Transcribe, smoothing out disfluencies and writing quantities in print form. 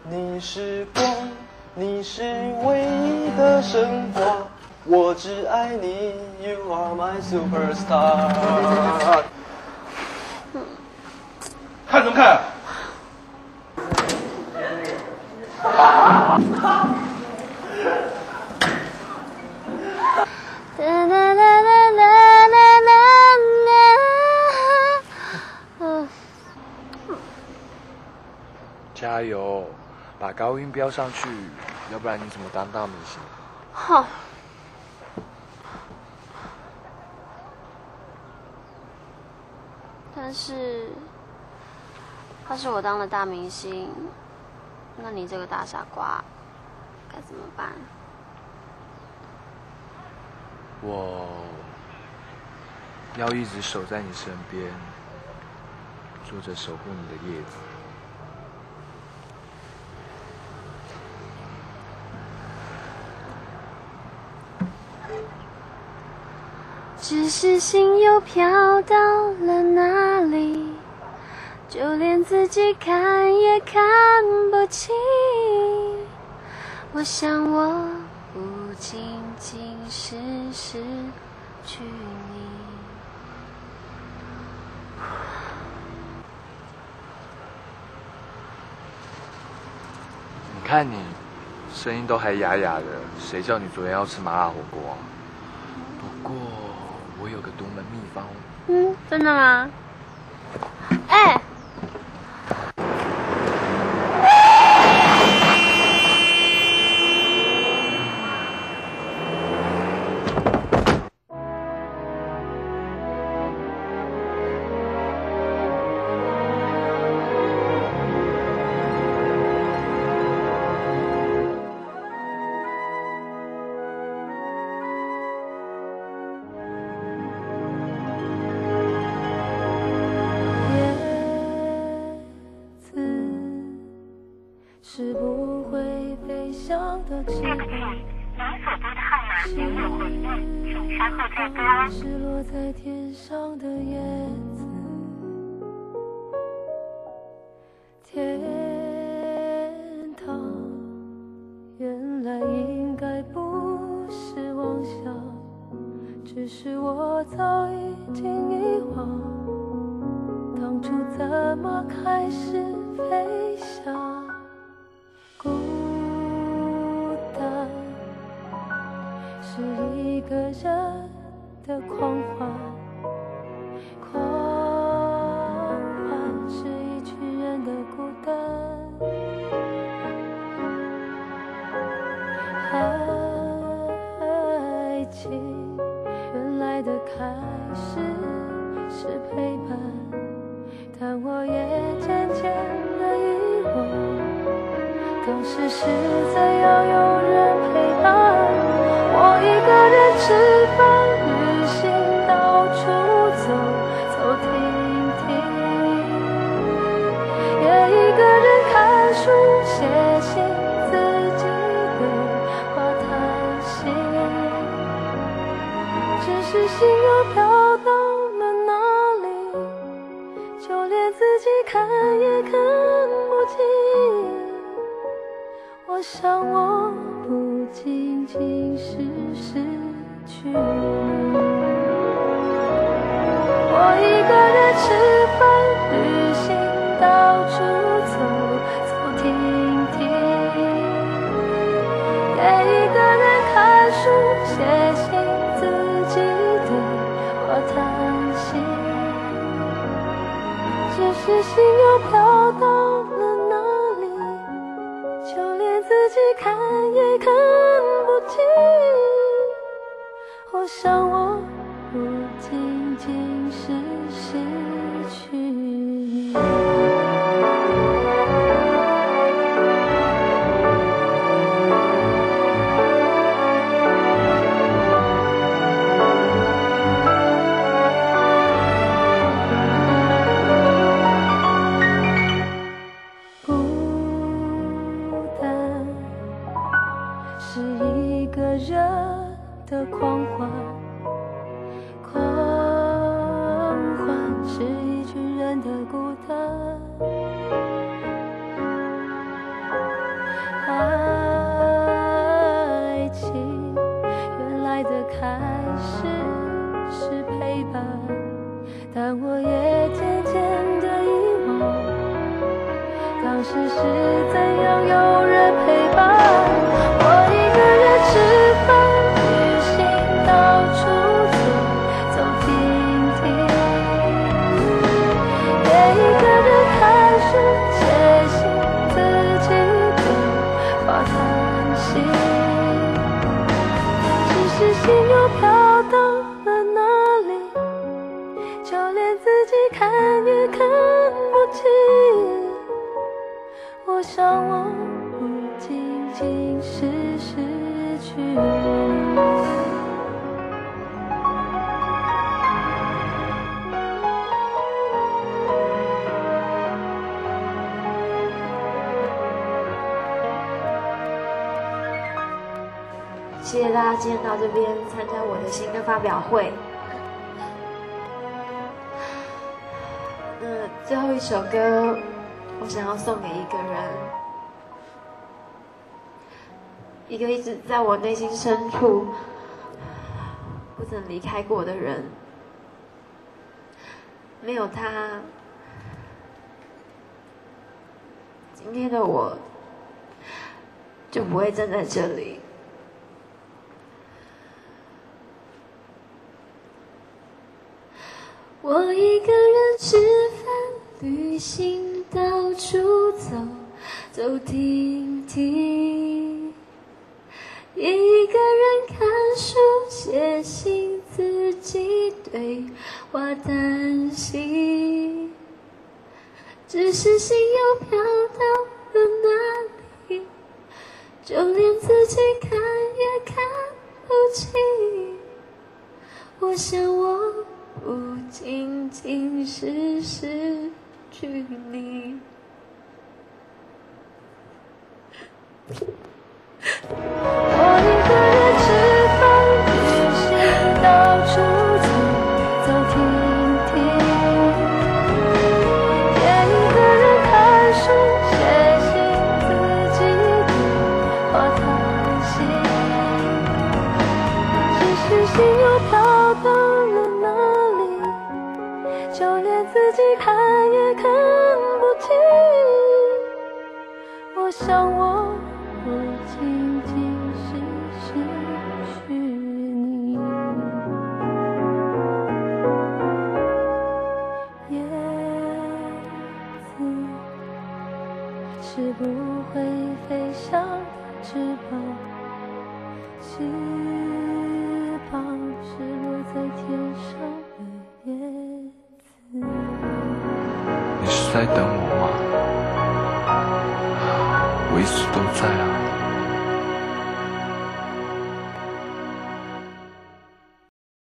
你是光，你是唯一的神话，我只爱你 ，You are my superstar。 看什么看？ 加油，把高音飙上去，要不然你怎么当大明星？ 好。但是，要是我当了大明星，那你这个大傻瓜该怎么办？ 我要一直守在你身边，做着守护你的叶子。 只是心又飘到了哪里，就连自己看也看不清。我想我不仅仅是失去你。 你看你，声音都还哑哑的，谁叫你昨天要吃麻辣火锅啊？不过我有个独门秘方。 真的吗？哎。 是不会飞翔的翅膀，是落在天上的叶子。天堂原来应该不是妄想，只是我早已经遗忘，当初怎么开始飞翔。孤单是一个人的狂欢，狂欢是一群人的孤单。爱情原来的开始是陪伴，但我也渐渐的遗忘。当时实在要有人陪伴，我一个人吃饭、旅行，到处走走停停，也一个人看书、写信，自己对话叹息。只是心又飘到了哪里，就连自己看也看不清。我想我不仅仅是失去你，我一个人吃饭、旅行，到处走走停停，也一个人看书、写信，自己对话叹息。只是心又飘到了哪里，就连自己看也看不清。我想我不仅仅是失去你。是一个人的狂欢，狂欢是一群人的孤单。 是怎样有人陪伴？我一个人吃饭、旅行，到处走停停，也一个人看书、写信，自己对话叹息。只是心又飘到了哪里？就连自己看也看不清。我想我不仅仅是失去你。 谢谢大家今天到这边参加我的新歌发表会。那最后一首歌，我想要送给一个人，一个一直在我内心深处不曾离开过的人。没有他，今天的我就不会站在这里。我一个人吃饭、旅行，到处走停停，也一个人看书、写信，自己对话担心。只是心又飘到了哪里？就连自己看也看不清。我想我不仅仅是失去你。我一个人吃饭、旅行，到处走停停，也一个人看书、写信，自己对话叹息。只是心又飘到了哪里？就连自己看也看不清。我想我不仅仅是失去你。叶子是不会飞翔的翅膀，翅膀是落在天上的叶子。 你是在等我吗？我一直都在啊。